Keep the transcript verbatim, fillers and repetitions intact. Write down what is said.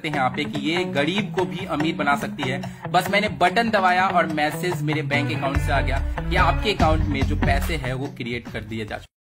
हैं यहाँ पे कि ये गरीब को भी अमीर बना सकती है। बस मैंने बटन दबाया और मैसेज मेरे बैंक अकाउंट से आ गया कि आपके अकाउंट में जो पैसे है वो क्रिएट कर दिए जा चुके।